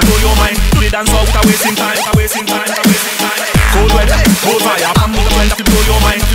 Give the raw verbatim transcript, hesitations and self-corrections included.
blow your mind. To the dance floor without wasting time, without wasting time, without wasting time. Cold weather, cold fire, come with a blend to blow your mind.